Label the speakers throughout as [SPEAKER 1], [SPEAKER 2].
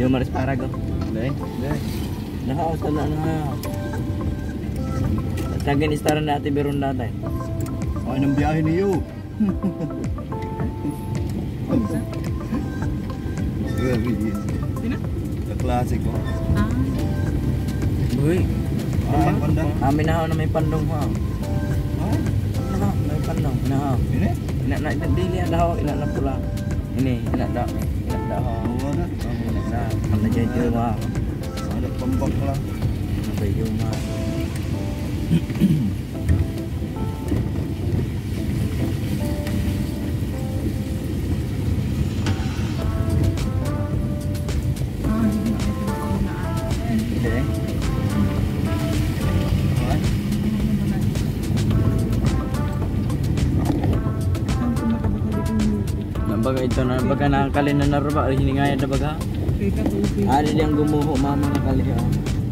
[SPEAKER 1] Yo maris parago. Dai. Nahaw sana na. Sagin istaran na ati biron dati.
[SPEAKER 2] Ay nang biyahe niyo.
[SPEAKER 3] Sino?
[SPEAKER 2] Kaklase ko.
[SPEAKER 1] Uy.
[SPEAKER 2] Ay, pandang.
[SPEAKER 1] Amin nahaw na may pandong ha.
[SPEAKER 2] Oh,
[SPEAKER 1] Nahaw, may pandong. Nahaw.
[SPEAKER 2] ini?
[SPEAKER 1] Ina dili ang nahaw, ina na pula. Ini, ina da. Ina da ha.
[SPEAKER 2] Oo na.
[SPEAKER 1] Ina da. Ano jejo ma.
[SPEAKER 2] Ada pembak lah.
[SPEAKER 1] Ano jejo ma. Baga ito na baga nakakalin na naruba hiningaya na baga ada yang gumuho mama nakali ha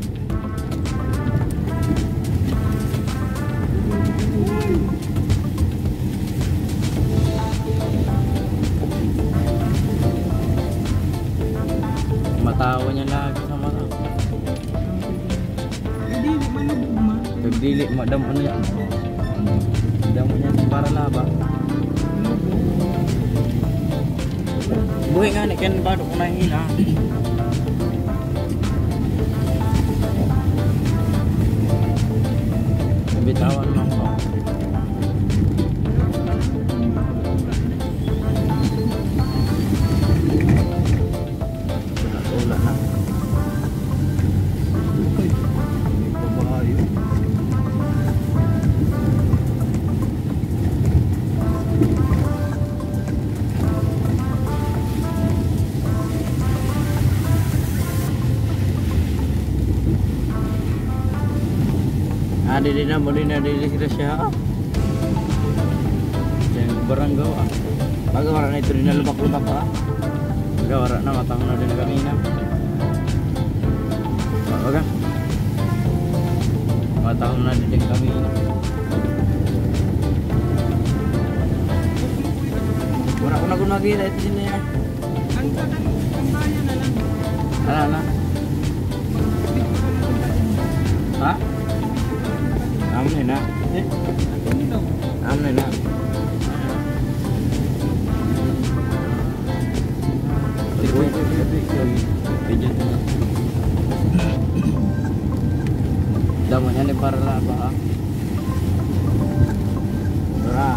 [SPEAKER 1] matawa niya lagi sama na nagdili madam ano yan damo niya para laba. Buhay nga ni Ken ba kung nahina. Bitawan mo ko. Wala na. Ada na mo din na dili sila siya. Yang barang gawa. Pagawara na ito din na lubak-lubak pa. Pagawara na matang na din kami na. Baga. Matang na din kami na. Wala ko na gunagila ito din niya.
[SPEAKER 3] Ang bayan na lang.
[SPEAKER 1] Ala. Ha? Amne na. Amne na. Damo yan para ba? Dora.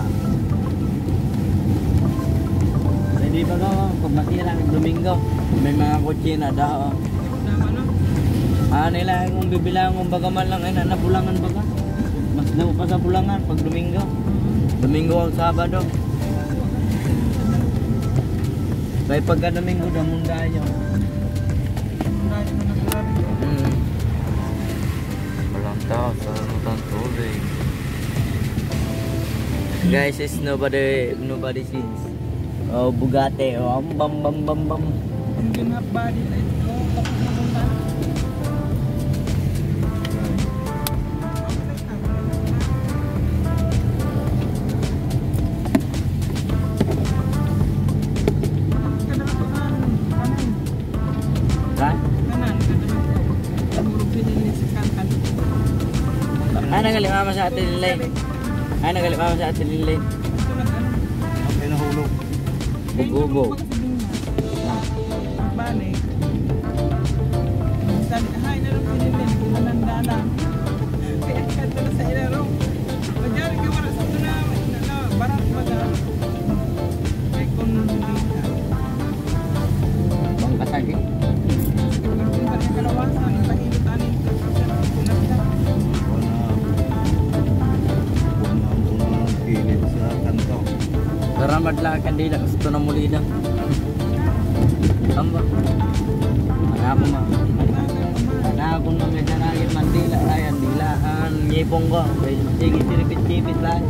[SPEAKER 1] Jadi baga pag masira ng Domingo, may mga kotse na daw. Nila kung bibilang kung bagaman lang ay napulangan baga. Mas daw pa sa pulangan pag Domingo. Domingo ang Sabado. Kaya pagka Domingo damon dayo. Walang tao sa rutan tuloy. Guys, is nobody sees. Oh, Bugatti. Oh, bam.
[SPEAKER 3] Hindi na body na ito. Tapos na kung saan.
[SPEAKER 1] Nagalimama sa atin nilay. Nagalimama sa atin nilay.
[SPEAKER 2] May nahulog.
[SPEAKER 1] Bugubog.
[SPEAKER 3] Balik. Hay na rin pinili. Pinananda na. Kaya kanta na sa ilarong. Magyari ka wala sa ito na. Barat baga. May konulita.
[SPEAKER 1] Bang kasagi.
[SPEAKER 3] Kung pati kalawasan. Tahilot anin.
[SPEAKER 1] Ramad lang kandila gusto na muli na. Amba. Ako ma. Ako na may sanagin mandila ayan dilaan ngipong ko. Sige siripit-sipit lang.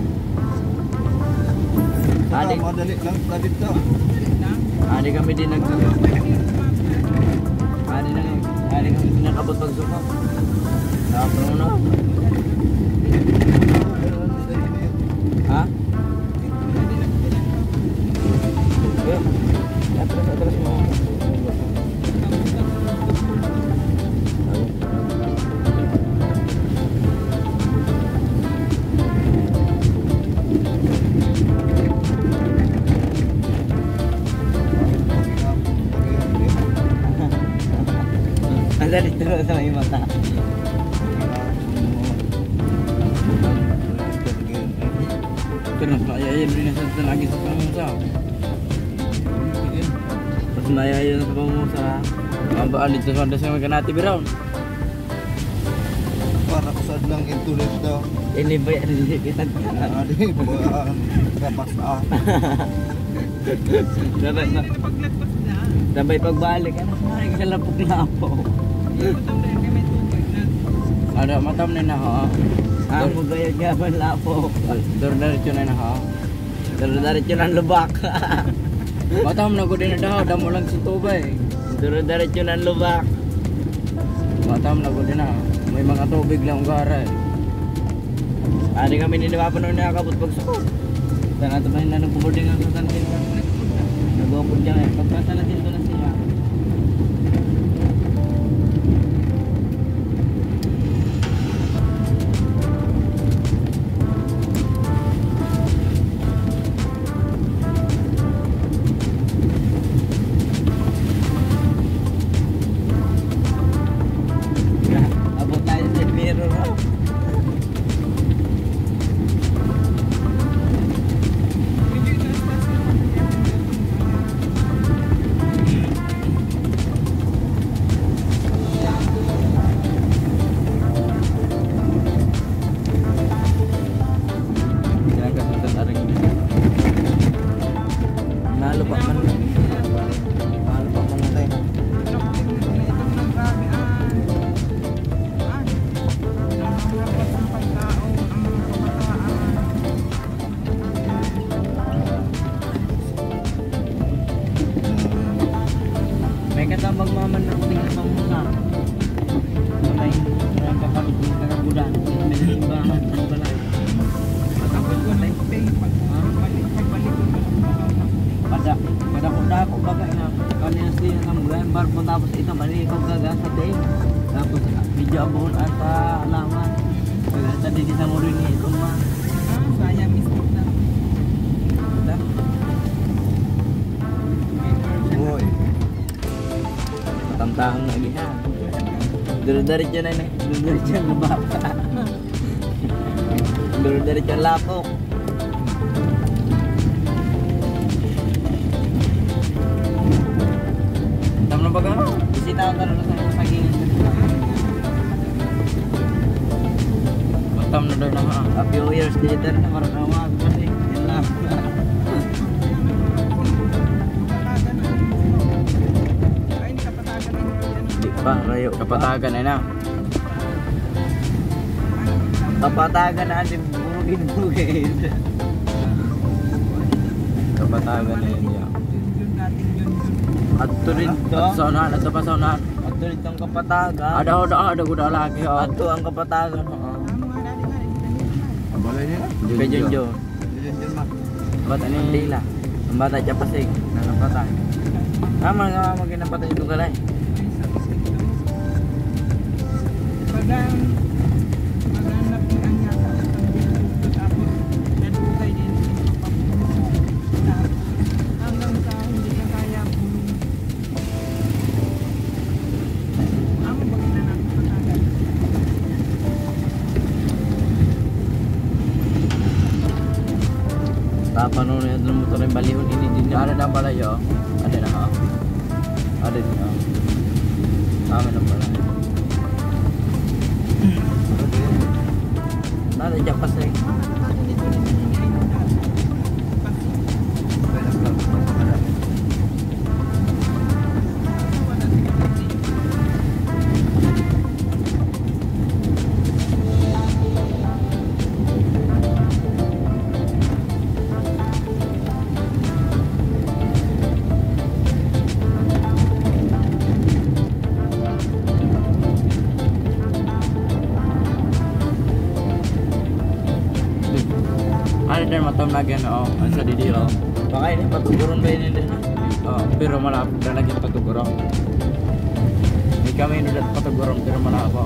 [SPEAKER 1] Adi
[SPEAKER 2] madali lang tadi to.
[SPEAKER 1] Adi kami din Adi kami nakabot pagsuka. Tapos na. Ha? Atras mo. Dali-dali terus sa may mata.
[SPEAKER 4] Terus ayayin rin sa lagi sa pamusa.
[SPEAKER 1] Pas mayayaw sa pamusa.
[SPEAKER 4] Ang baalit sa Honda sa mga kanati Brown.
[SPEAKER 2] Para kusad ng internet daw.
[SPEAKER 1] Ini ba yan? Kita
[SPEAKER 2] Adi, bukan kapas ah.
[SPEAKER 1] Sabay,
[SPEAKER 3] Paglagpas na.
[SPEAKER 1] sabay pagbalik. Ano sa mga sa lapok-lapo?
[SPEAKER 3] Matang na kami tubig na.
[SPEAKER 4] Ada matam na na ha.
[SPEAKER 1] Ang magayag gaban lapo.
[SPEAKER 4] Diretso na na ha.
[SPEAKER 1] Diretso ng lubak.
[SPEAKER 4] Matam na ko din na daw, damo lang sa tubig.
[SPEAKER 1] Diretso ng lubak.
[SPEAKER 4] Matam na ko din na. May mga tubig lang gara.
[SPEAKER 1] Ari kami niniwapan nung nakakabot pagsukot. Sana ito ba yung nanagpubording ang sasantin ka? Nag-upod dyan eh. Pagkasalatin ko na siya. Abot tayo sa mirror. Oh.
[SPEAKER 4] Jangan kasar taring.
[SPEAKER 1] Nalo pa man. Nalo pa man natin. May katabang maman na tingin sa muna. May kapalit ng kakagudan. May simbahan. Ano ba lang? Pada kuda ako bagay na kanina siya ng member po tapos ito mali ko gaga sa day. Tapos video abon at alaman. Kaya tadi kita ngurin ni ito ma.
[SPEAKER 3] Saya mismo na.
[SPEAKER 2] Boy.
[SPEAKER 1] Tamtahan lagi ha. Dari dyan na dari dyan na baka. Dari dyan lapok.
[SPEAKER 4] Tam na baga.
[SPEAKER 1] Bisita ko talaga sa saging.
[SPEAKER 4] Matam na daw na ha.
[SPEAKER 1] A few years later na parang nawag kasi. Yan lang.
[SPEAKER 4] Di pa rayo kapatagan na.
[SPEAKER 1] Kapatagan na ating bugid-bugid.
[SPEAKER 4] Kapatagan na niya.
[SPEAKER 1] At rin to.
[SPEAKER 4] At saunahan, at pa saunahan.
[SPEAKER 1] At rin tong kapatagan.
[SPEAKER 4] Ada kuda lagi ha.
[SPEAKER 1] At to ang kapatagan.
[SPEAKER 2] Balay nila.
[SPEAKER 1] Kay Junjo.
[SPEAKER 2] Diyan mah.
[SPEAKER 1] Bata ni Dila. Ang bata siya pasig. Nanapatay. Tama nga maginapatay ito kalay.
[SPEAKER 3] Hanggang sa hindi na kaya bulong. Ang bagay na nakapatagan.
[SPEAKER 1] Tapa nun yung motor yung balihon ini din.
[SPEAKER 4] Ada na pala yo. Ada na ha. Ada din ha. Kami na pala.
[SPEAKER 1] Nada siya pasig.
[SPEAKER 4] Ada din matam lagi no. Ang sa didi oh.
[SPEAKER 1] Baka ini patuguron ba yun din?
[SPEAKER 4] Oh, pero malapit na lagi patugurong. Hindi kami inulat patugurong pero malapit.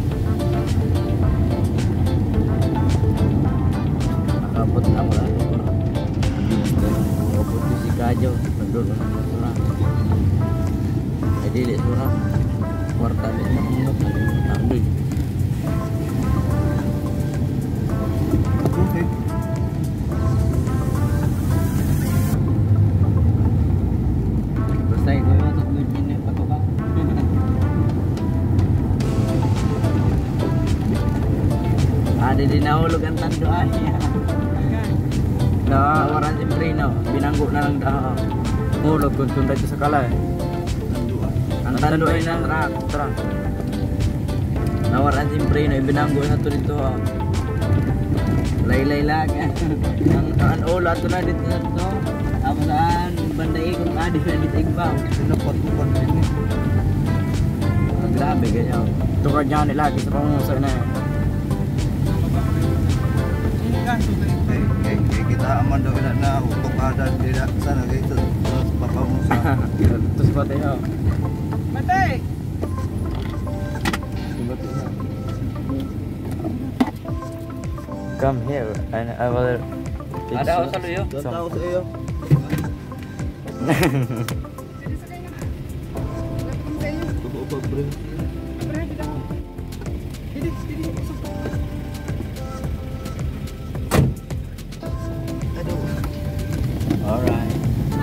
[SPEAKER 1] Nakapot na wala ito ko. Nakapot di si Kajo. Nandun na ng surang. Ay dili surang. Kwarta din na mga tandoy.
[SPEAKER 2] Okay.
[SPEAKER 1] Basta ito yung matok din yung patuka. Ada din nahulog ang tando ay. Nawaran si Prino, binanggo na lang daw.
[SPEAKER 4] Hulog kung tunday ko sa kalay.
[SPEAKER 1] Ang tando ay ng truck. Nawaran si Prino, binanggo na to dito. Laylay lang. Ang ulo ato na dito na to. Ako saan, banda ikong adi na dito igbaw.
[SPEAKER 2] Pinapat-upan din eh.
[SPEAKER 1] Ang grabe ganyan.
[SPEAKER 4] Tukad niya nila lagi sa pamusa na yun.
[SPEAKER 2] Kaya kita aman daw na utok ada tidak sana kayak itu papa Musa.
[SPEAKER 4] Terus pati ha.
[SPEAKER 3] Matay!
[SPEAKER 4] Come here and I will teach
[SPEAKER 1] Ada ako
[SPEAKER 4] you
[SPEAKER 1] sa luyo.
[SPEAKER 2] Don't tahu sa iyo. Tubo pa bro.
[SPEAKER 1] Alright.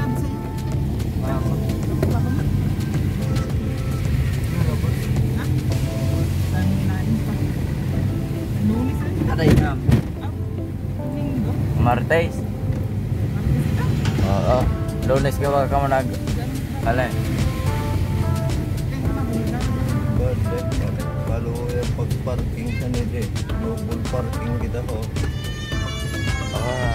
[SPEAKER 1] Ada inam.
[SPEAKER 4] Martes. Oo. Lunes ka ba ka manag... Alay.
[SPEAKER 2] Kalau yang pag-parking sa nede, double parking kita ho.
[SPEAKER 4] Ah.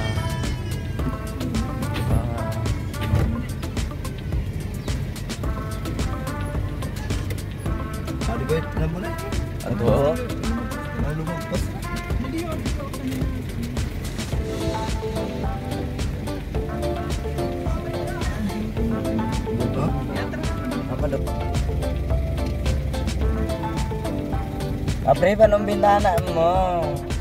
[SPEAKER 2] Ada baik na mo na.
[SPEAKER 4] Ato.
[SPEAKER 2] Lalu magpas. Diba?
[SPEAKER 1] Apa dok? Abre pa nung bintana mo.